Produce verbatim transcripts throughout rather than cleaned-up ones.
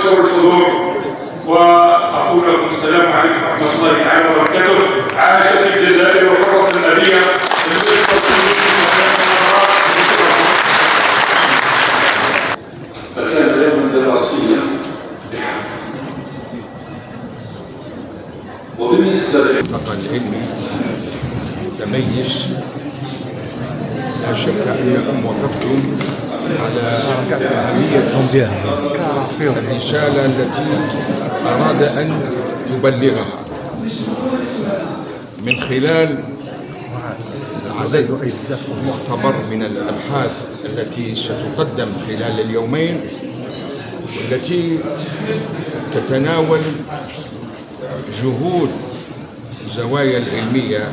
وأشكر الحضور وأقول لكم السلام عليكم ورحمة الله تعالى وبركاته. عاشت الجزائر حرة أبية. فكان يوما دراسيا بحق. وبالنسبة للملتقى العلمي متميز، لا شك أنكم وقفتم على أهمية الرسالة التي أراد أن يبلغها من خلال عدد معتبر من الأبحاث التي ستقدم خلال اليومين، والتي تتناول جهود الزوايا العلمية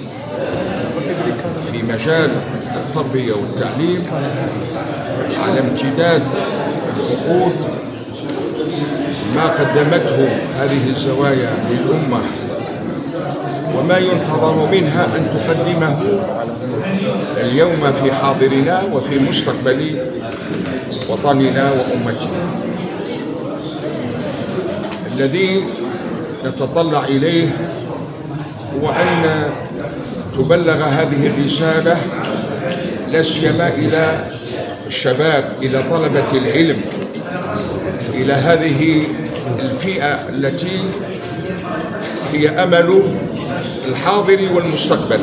في مجال التربية والتعليم على امتداد العقود، ما قدمته هذه الزوايا للأمة وما ينتظر منها أن تقدمه اليوم في حاضرنا وفي مستقبل وطننا وأمتنا. الذي نتطلع إليه هو أن تبلغ هذه الرسالة لا سيما إلى الشباب، إلى طلبة العلم، إلى هذه الفئة التي هي أمل الحاضر والمستقبل،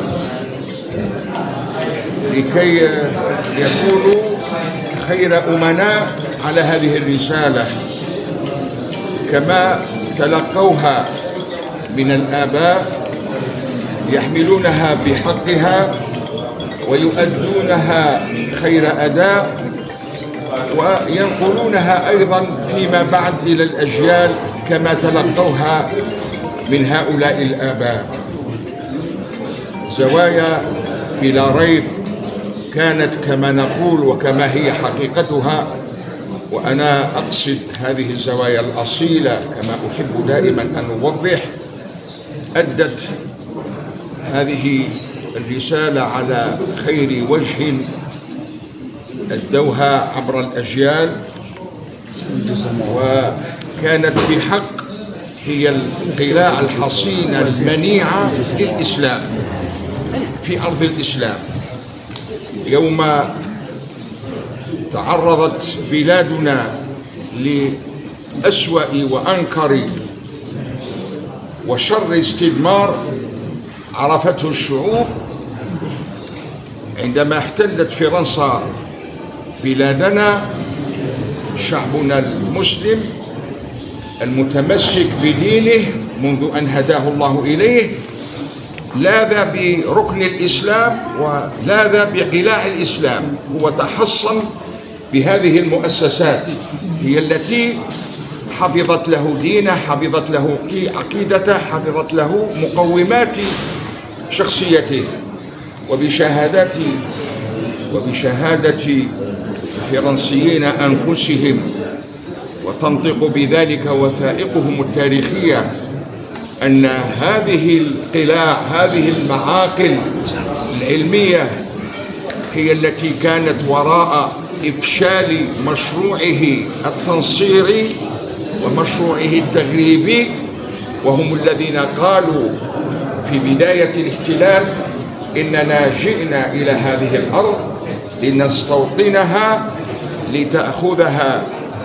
لكي يكونوا خير أمناء على هذه الرسالة كما تلقوها من الآباء، يحملونها بحقها ويؤدونها خير أداء، وينقلونها أيضا فيما بعد إلى الأجيال كما تلقوها من هؤلاء الآباء. زوايا بلا ريب كانت كما نقول وكما هي حقيقتها، وأنا أقصد هذه الزوايا الأصيلة كما أحب دائما أن أوضح. أدت هذه الرسالة على خير وجه أدوها عبر الأجيال، وكانت بحق هي القلاع الحصينة المنيعة للإسلام في أرض الإسلام. يوم تعرضت بلادنا لأسوأ وأنكر وشر استدمار عرفته الشعوب، عندما احتلت فرنسا بلادنا، شعبنا المسلم المتمسك بدينه منذ أن هداه الله إليه لاذ بركن الإسلام ولاذ بقلاع الإسلام. هو تحصن بهذه المؤسسات، هي التي حفظت له دينه، حفظت له عقيدته، حفظت له مقومات شخصيته. وبشهادات وبشهادة الفرنسيين أنفسهم، وتنطق بذلك وثائقهم التاريخية، أن هذه القلاع، هذه المعاقل العلمية هي التي كانت وراء إفشال مشروعه التنصيري ومشروعه التغريبي، وهم الذين قالوا في بداية الاحتلال إننا جئنا إلى هذه الأرض لنستوطنها لتأخذها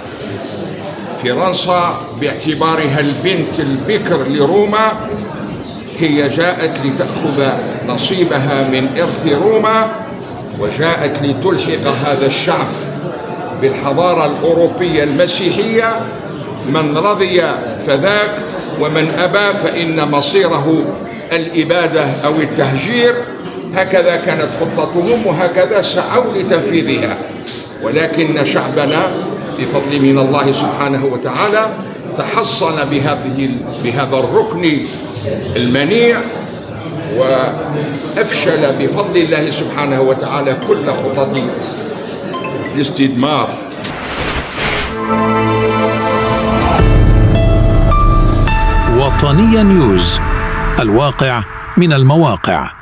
فرنسا باعتبارها البنت البكر لروما. هي جاءت لتأخذ نصيبها من إرث روما، وجاءت لتلحق هذا الشعب بالحضارة الأوروبية المسيحية. من رضي فذاك، ومن أبى فإن مصيره الإبادة أو التهجير. هكذا كانت خطتهم وهكذا سعوا لتنفيذها. ولكن شعبنا بفضل من الله سبحانه وتعالى تحصن بهذه بهذا الركن المنيع، وأفشل بفضل الله سبحانه وتعالى كل خطط الاستدمار. وطنيا نيوز، الواقع من المواقع.